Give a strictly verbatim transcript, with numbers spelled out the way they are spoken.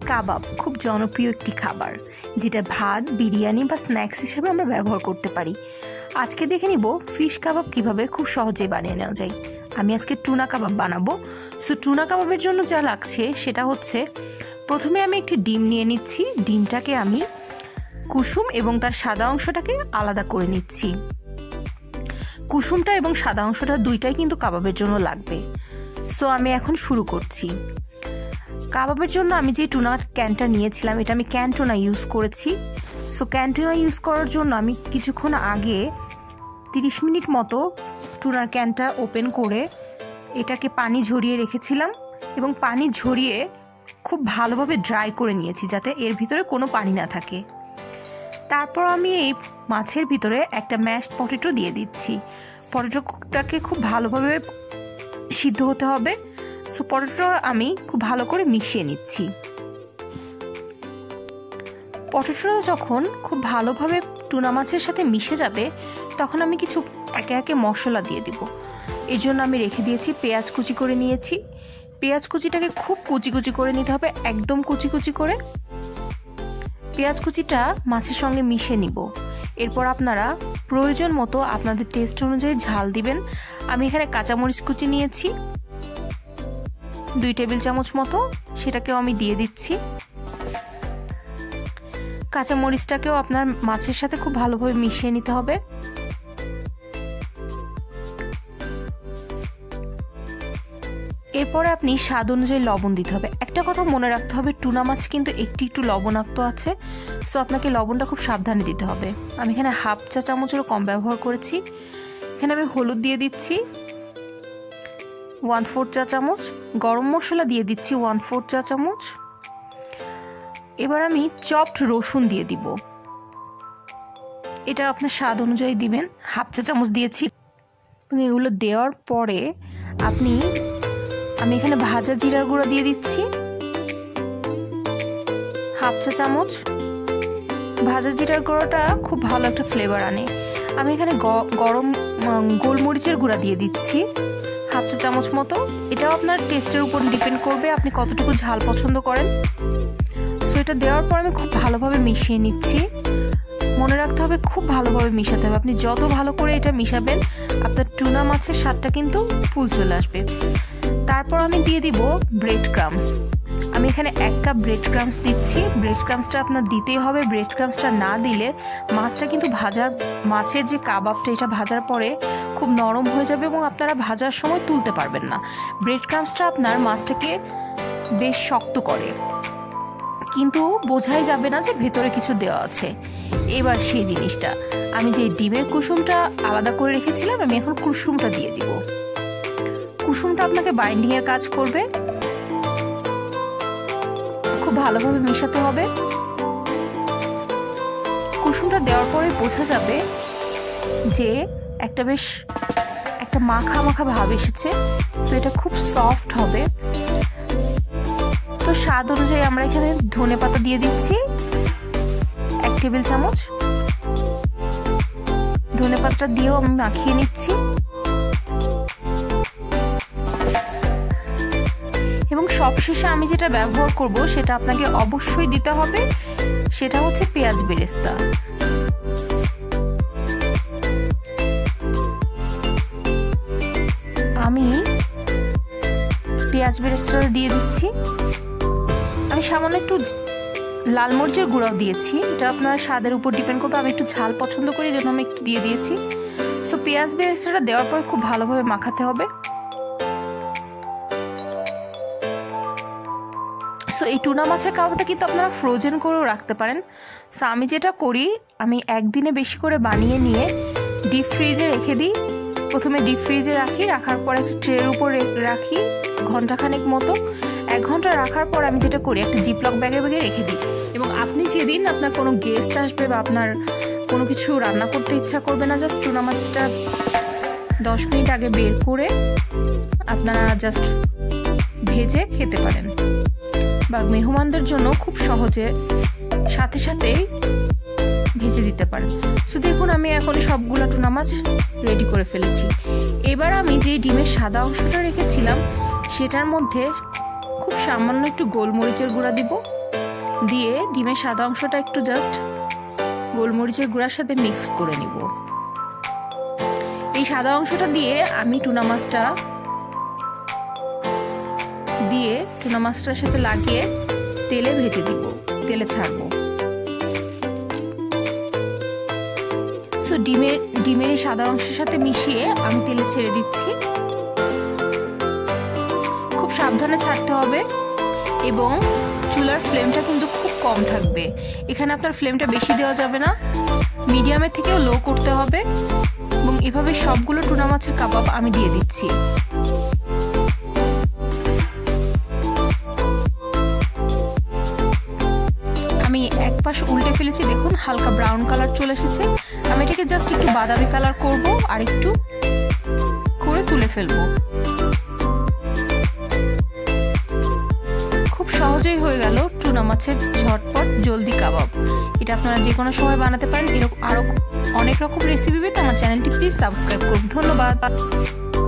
কাবাব খুব জনপ্রিয় একটি খাবার, যেটা ভাত, বিরিয়ানি বা স্ন্যাক্স হিসেবে আমরা ব্যবহার করতে পারি। আজকে দেখে নিব ফিশ কাবাব কিভাবে খুব সহজে বানিয়ে নেওয়া যায়। আমি আজকে টুনা কাবাব বানাবো। সো টুনা কাবাবের জন্য যা লাগছে সেটা হচ্ছে, প্রথমে আমি একটি ডিম নিয়ে নিচ্ছি। ডিমটাকে আমি কুসুম এবং তার সাদা অংশটাকে আলাদা করে নিচ্ছি। কুসুমটা এবং সাদা অংশটা দুইটাই কিন্তু কাবাবের জন্য লাগবে। সো আমি এখন শুরু করছি। কাবাবের জন্য আমি যে টুনার ক্যানটা নিয়েছিলাম, এটা আমি ক্যান টুনা ইউজ করেছি। সো ক্যান টুনা ইউজ করার জন্য আমি কিছুক্ষণ আগে তিরিশ মিনিট মতো টুনার ক্যানটা ওপেন করে এটাকে পানি ঝরিয়ে রেখেছিলাম এবং পানি ঝরিয়ে খুব ভালোভাবে ড্রাই করে নিয়েছি, যাতে এর ভিতরে কোনো পানি না থাকে। তারপর আমি এই মাছের ভিতরে একটা ম্যাশড পটেটো দিয়ে দিচ্ছি। পটেটোটাকে খুব ভালোভাবে সিদ্ধ হতে হবে। সো পটেটো আমি খুব ভালো করে মিশিয়ে নিচ্ছি। পটেটোটা যখন খুব ভালোভাবে টুনা মাছের সাথে মিশে যাবে, তখন আমি কিছু একে একে মশলা দিয়ে দিব। এর জন্য আমি রেখে দিয়েছি পেঁয়াজ কুচি করে নিয়েছি। পেঁয়াজ কুচিটাকে খুব কুচি কুচি করে নিতে হবে, একদম কুচি কুচি করে। পেঁয়াজ কুচিটা মাছের সঙ্গে মিশিয়ে নিব। এরপর আপনারা প্রয়োজন মতো আপনাদের টেস্ট অনুযায়ী ঝাল দিবেন। আমি এখানে কাঁচামরিচ কুচি নিয়েছি দুই টেবিল চামচ মতো, সেটাকেও আমি দিয়ে দিচ্ছি। কাঁচামরিচটাকেও আপনার মাছের সাথে খুব ভালোভাবে মিশিয়ে নিতে হবে। এরপরে আপনি স্বাদ অনুযায়ী লবণ দিতে হবে। একটা কথা মনে রাখতে হবে, টুনা মাছ কিন্তু একটু একটু লবণাক্ত আছে। সো আপনাকে লবণটা খুব সাবধানে দিতে হবে। আমি এখানে হাফ চা চামচেরও কম ব্যবহার করেছি। এখানে আমি হলুদ দিয়ে দিচ্ছি ওয়ান ফোর চা চামচ, গরম মশলা দিয়ে দিচ্ছি ওয়ান ফোর চা চামচ। এবার আমি চপড রসুন দিয়ে দিব। এটা আপনার স্বাদ অনুযায়ী দিবেন। হাফ চা চামচ দিয়েছি। এগুলো দেওয়ার পরে আপনি আমি এখানে ভাজা জিরার গুঁড়া দিয়ে দিচ্ছি হাফ চা চামচ। ভাজা জিরার গুঁড়োটা খুব ভালো একটা ফ্লেভার আনে। আমি এখানে গরম গোলমরিচের গুঁড়া দিয়ে দিচ্ছি হাফ চা চামচ মতো। এটাও আপনার টেস্টের উপর ডিপেন্ড করবে, আপনি কতটুকু ঝাল পছন্দ করেন। সো এটা দেওয়ার পর আমি খুব ভালোভাবে মিশিয়ে নিচ্ছি। মনে রাখতে হবে খুব ভালোভাবে মিশাতে হবে। আপনি যত ভালো করে এটা মিশাবেন, আপনার টুনা মাছের স্বাদটা কিন্তু ফুল চলে আসবে। তারপর আমি দিয়ে দিব ব্রেড ক্রাম্বস। আমি এখানে এক কাপ ব্রেড ক্রাম্বস দিচ্ছি। ব্রেড ক্রাম্বসটা আপনার দিতেই হবে। ব্রেড ক্রাম্বসটা না দিলে মাছটা কিন্তু ভাজার মাছের যে কাবাবটা, এটা ভাজার পরে খুব নরম হয়ে যাবে এবং আপনারা ভাজার সময় তুলতে পারবেন না। ব্রেড ক্রাম্বসটা আপনার মাছটাকে বেশ শক্ত করে, কিন্তু বোঝাই যাবে না যে ভেতরে কিছু দেওয়া আছে। এবার সেই জিনিসটা, আমি যে ডিমের কুসুমটা আলাদা করে রেখেছিলাম, আমি এখন কুসুমটা দিয়ে দিব। কুসুমটা আপনাকে বাইন্ডিং এর কাজ করবে। খুব ভালোভাবে মেশাতে হবে। কুসুমটা দেওয়ার পরে বোঝা যাবে যে একটা বেশ একটা মাখা মাখা ভাব এসেছে। সো এটা খুব সফট হবে। তো স্বাদ অনুযায়ী আমরা এখানে ধনে পাতা দিয়ে দিচ্ছি এক টেবিল চামচ। ধনে পাতাটা দিয়েও আমি মাখিয়ে নিচ্ছি। এবং সবশেষে আমি যেটা ব্যবহার করব সেটা আপনাকে অবশ্যই দিতে হবে, সেটা হচ্ছে পেঁয়াজ বেরেস্তা। আমি পেঁয়াজ বেরেস্তাটা দিয়ে দিচ্ছি। আমি সামান্য একটু লাল মরিচের গুঁড়াও দিয়েছি। এটা আপনার স্বাদের উপর ডিপেন্ড করবে। আমি একটু ঝাল পছন্দ করি, এই জন্য আমি একটু দিয়ে দিয়েছি। সো পেঁয়াজ বেরেস্তাটা দেওয়ার পরে খুব ভালোভাবে মাখাতে হবে। সো এই টুনা মাছের কাবাবটা কিন্তু আপনারা ফ্রোজেন করেও রাখতে পারেন। সো আমি যেটা করি, আমি একদিনে বেশি করে বানিয়ে নিয়ে ডিপ ফ্রিজে রেখে দিই। প্রথমে ডিপ ফ্রিজে রাখি, রাখার পর একটা ট্রের উপর রাখি ঘন্টাখানেক মতো। এক ঘন্টা রাখার পর আমি যেটা করি, একটা জিপলক ব্যাগে ব্যাগে রেখে দিই। এবং আপনি যেদিন আপনার কোনো গেস্ট আসবে বা আপনার কোনো কিছু রান্না করতে ইচ্ছা করবে না, জাস্ট টুনা মাছটা দশ মিনিট আগে বের করে আপনারা জাস্ট ভেজে খেতে পারেন, বা মেহমানদের জন্য খুব সহজে সাথে সাথেই ভেজে দিতে পারেন। সো দেখুন, আমি এখন সবগুলো টুনা মাছ রেডি করে ফেলেছি। এবার আমি যে ডিমের সাদা অংশটা রেখেছিলাম, সেটার মধ্যে খুব সামান্য একটু গোলমরিচের গুঁড়া দিব দিয়ে ডিমের সাদা অংশটা একটু জাস্ট গোলমরিচের গুঁড়ার সাথে মিক্স করে নিব। এই সাদা অংশটা দিয়ে আমি টুনা মাছটা দিয়ে টুনা মাছটার সাথে লাগিয়ে তেলে ভেজে দিব, তেলে ছাড়বো। সো ডিমের ডিমের এই সাদা অংশের সাথে মিশিয়ে আমি তেলে ছেড়ে দিচ্ছি। খুব সাবধানে ছাড়তে হবে এবং চুলার ফ্লেমটা কিন্তু খুব কম থাকবে। এখানে আপনার ফ্লেমটা বেশি দেওয়া যাবে না, মিডিয়ামের থেকেও লো করতে হবে। এবং এভাবে সবগুলো টুনা মাছের কাবাব আমি দিয়ে দিচ্ছি। আমি এক পাশ উল্টে ফেলেছি, দেখুন হালকা ব্রাউন কালার চলে এসেছে। আমি এটাকে জাস্ট একটু বাদামি কালার করব আর একটু করে তুলে ফেলবো। খুব সহজেই হয়ে গেল টুনা মাছের ঝটপট জলদি কাবাব। এটা আপনারা যে কোনো সময় বানাতে পারেন। এরকম আরো অনেক রকম রেসিপি পেতে আমার চ্যানেলটি প্লিজ সাবস্ক্রাইব করুন। ধন্যবাদ।